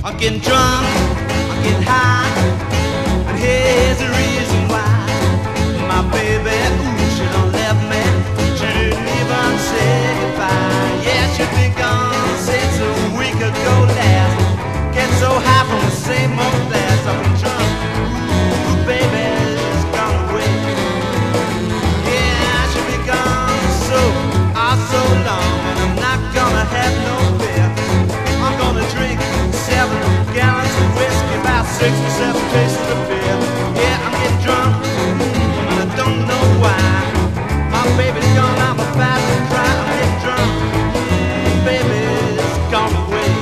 I'm getting drunk, I'm getting high, and here's the reason why. My baby, ooh, she done left me. She didn't even say goodbye. Yeah, she's been gone since a week ago last. Get so high from the same old glass. I've been drunk, ooh, baby's gone away. Yeah, she's been gone so long, and I'm not gonna have no beer. I'm gonna drink 7 gallons of whiskey, about 6 or 7 cases of beer. Yeah, I'm getting drunk, and I don't know why. My baby's gone, I'm about to cry. I'm getting drunk, baby's gone away.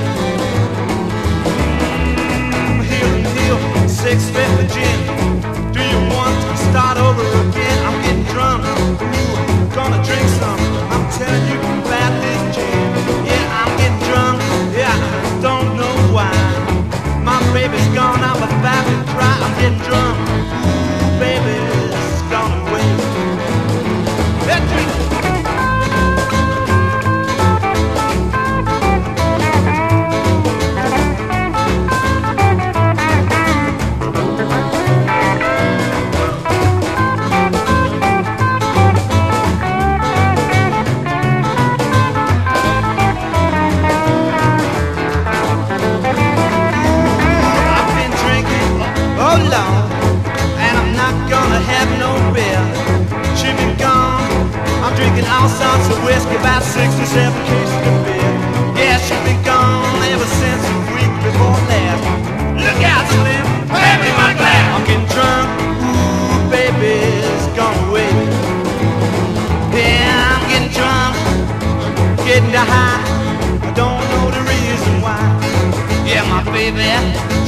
Heel, 650 gin. Do you want to start over again? I'm getting drunk, ooh, gonna drink some. I'm telling you about this gin. Yeah, I'm getting drunk, yeah, I don't know why. My baby's gone, I'm about to cry. I'm getting drunk, ooh, baby's gone away. Let's drink. Drinking all sorts of whiskey, about 6 or 7 cases of beer. Yeah, she's been gone ever since a week before last. Look out, Slim, hand me my glass. I'm getting drunk, ooh, baby's gone away. Yeah, I'm getting drunk, getting high. I don't know the reason why. Yeah, my baby